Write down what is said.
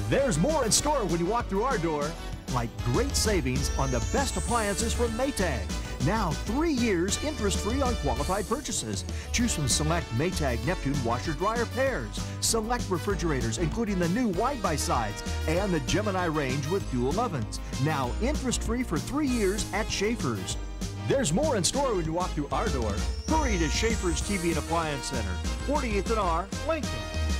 There's more in store when you walk through our door, like great savings on the best appliances from Maytag. Now 3 years interest-free on qualified purchases. Choose from select Maytag Neptune washer-dryer pairs, select refrigerators including the new wide-by-sides, and the Gemini range with dual ovens. Now interest-free for 3 years at Schaefer's. There's more in store when you walk through our door. Hurry to Schaefer's TV and Appliance Center, 48th and R, Lincoln.